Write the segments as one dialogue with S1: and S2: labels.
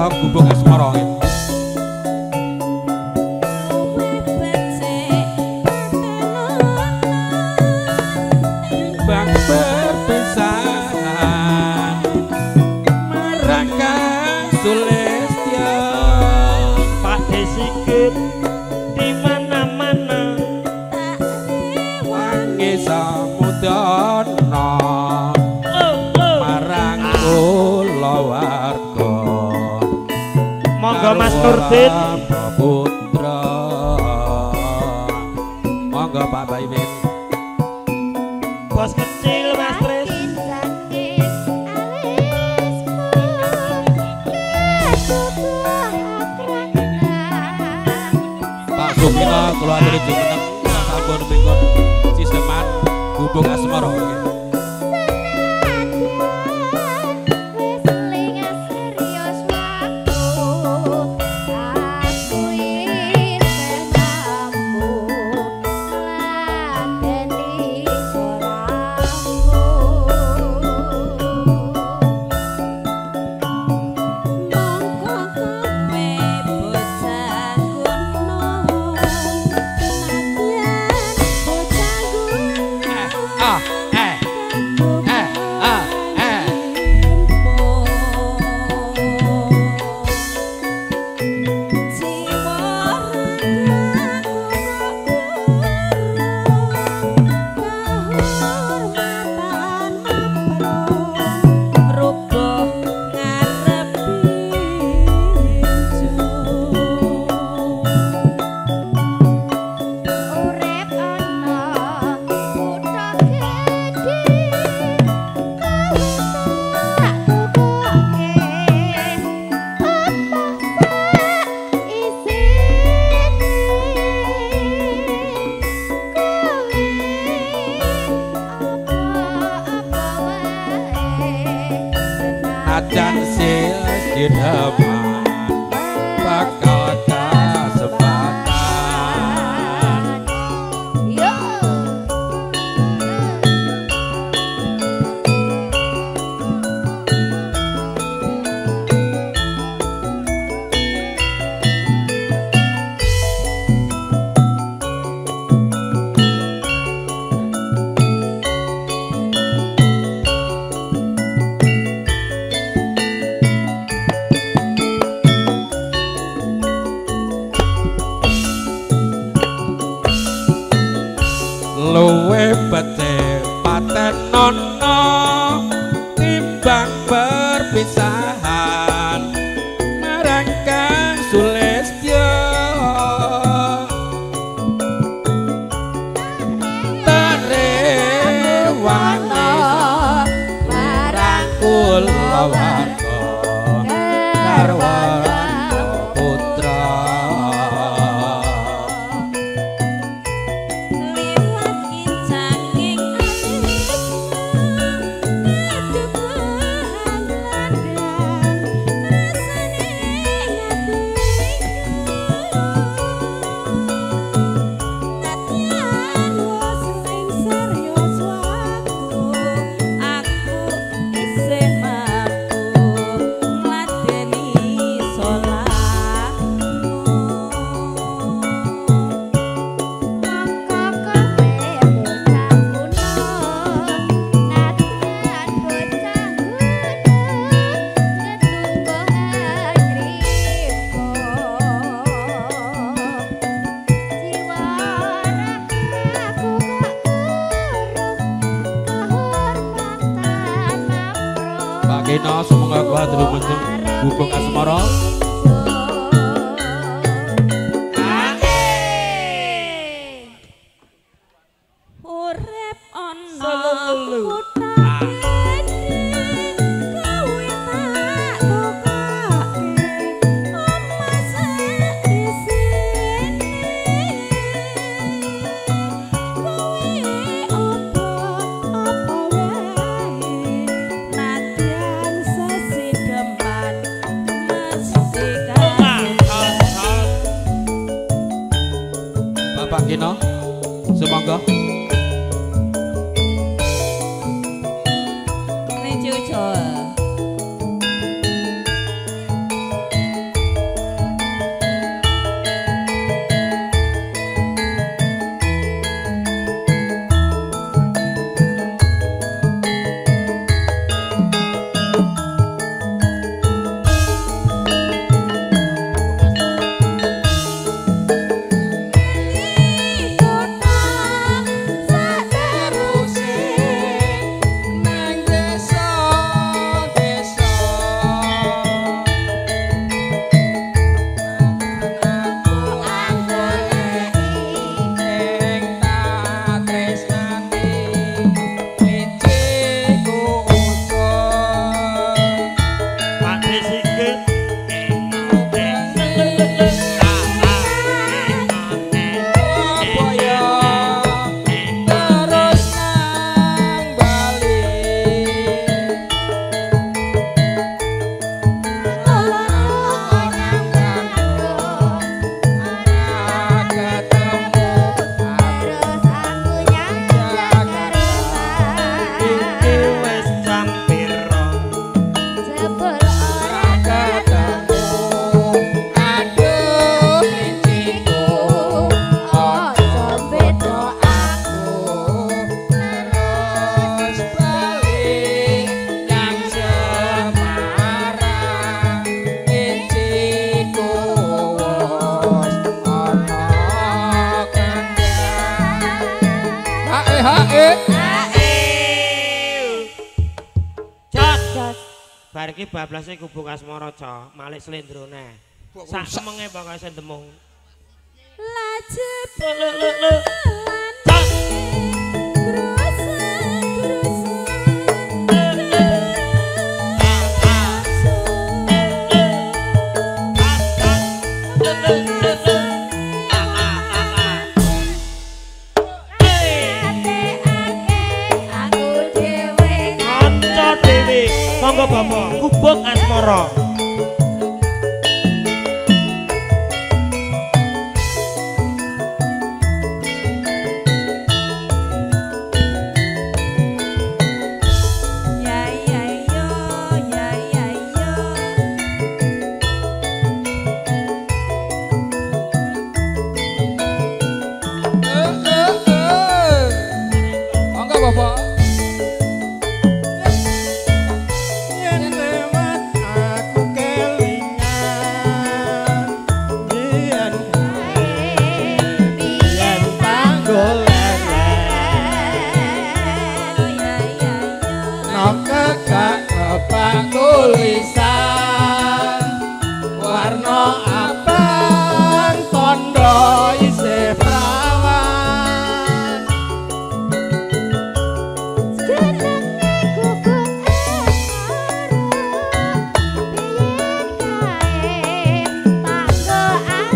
S1: Gubuk Asmara. Bang perpisahan marang Kang Sulistyo
S2: Pak Desikit di mana-mana
S1: wangi samudana marang kula warga
S2: monggo Mas Nurdin
S1: putra monggo Pak Baimin
S2: bos kecil Mas Tris
S1: Pak Sukina kula aturi jumeneng sampun minggon sisteman Gubuk Asmara nggih. Ajan sil dideman bakal kasempatan luwe bete paten nono timbang perpisahan marang Kang Sulistyo tarewana marang kula warga garwana putra Kena semoga kuat terus menjeng Gubuk Asmara.
S3: Urip ana
S1: Bapak Kino, semoga
S3: Rejo Jawa
S2: Bar iki bablase Gubuk Asmara, Cok. Malik slendrone. Sak semenge pokoke sendemung.
S3: Lajep
S2: Lho. Monggo Bapak, Gubuk Asmara.
S1: Monggo Bapak.
S4: Tulisan warna abang tondo isih prawan
S3: jenenge Gubuk Asmara biyen kae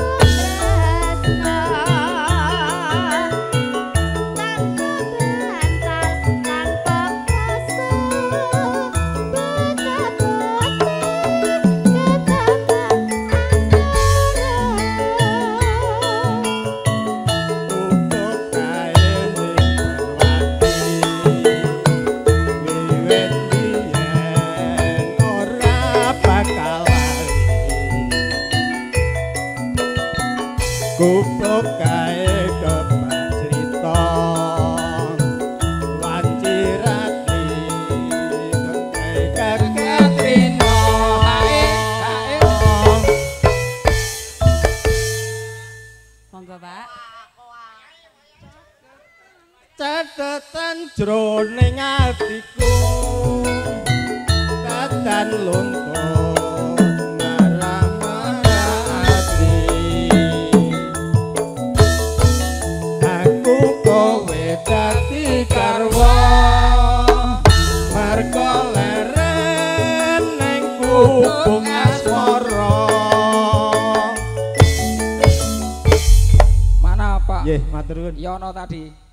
S4: Gubuk kae kebak cerita wancirati dongkai Katrina
S3: Monggo, Pak.
S4: catatan jroning atiku tetan luntur marah-marah ati aku kowe dadi garwa merga leren ning Gubuk Asmara.
S1: Mana Pak?
S4: Nggih, matur nuwun.
S1: Yono tadi.